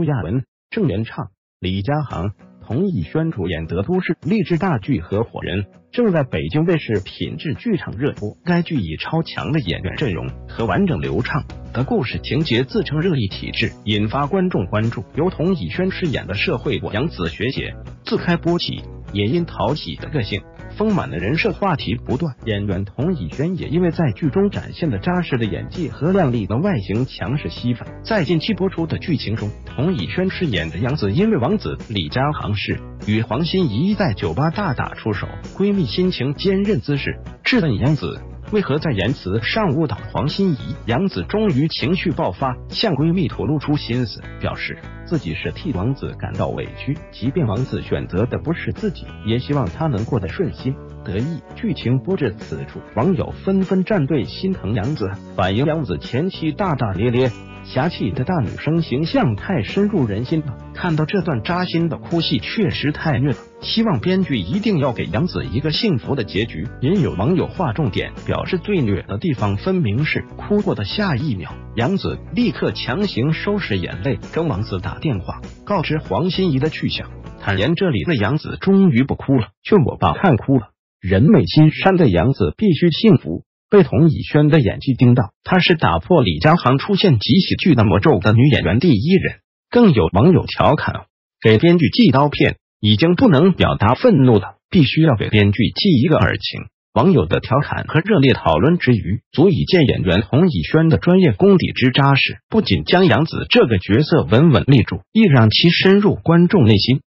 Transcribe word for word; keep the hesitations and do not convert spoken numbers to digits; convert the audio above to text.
亚文、郑元畅、李佳航、童艺轩主演的都市励志大剧《合伙人》正在北京卫视品质剧场热播。该剧以超强的演员阵容和完整流畅的故事情节自称热议体制，引发观众关注。由童艺轩饰演的社会我杨子学姐，自开播起也因讨喜的个性、丰满的人设话题不断。演员童艺轩也因为在剧中展现的扎实的演技和靓丽的外形强势吸粉。在近期播出的剧情中，童艺轩饰演的杨子因为王子李佳航是与黄心怡在酒吧大打出手，闺蜜心情坚韧姿势质问杨子为何在言辞上误导黄心怡。杨子终于情绪爆发，向闺蜜吐露出心思，表示自己是替王子感到委屈，即便王子选择的不是自己，也希望他能过得顺心得意。剧情播至此处，网友纷纷站队心疼杨子，反映杨子前期大大咧咧侠气的大女生形象太深入人心了。看到这段扎心的哭戏确实太虐了，希望编剧一定要给杨子一个幸福的结局。也有网友划重点，表示最虐的地方分明是哭过的下一秒，杨子立刻强行收拾眼泪，跟王子打电话告知黄心怡的去向，坦言这里的杨子终于不哭了，劝我爸看哭了。人美心善的杨子必须幸福。被童艺轩的演技盯到，她是打破李佳航出现极喜剧的魔咒的女演员第一人。更有网友调侃，给编剧寄刀片已经不能表达愤怒了，必须要给编剧寄一个耳情。网友的调侃和热烈讨论之余，足以见演员童艺轩的专业功底之扎实，不仅将杨子这个角色稳稳立住，亦让其深入观众内心。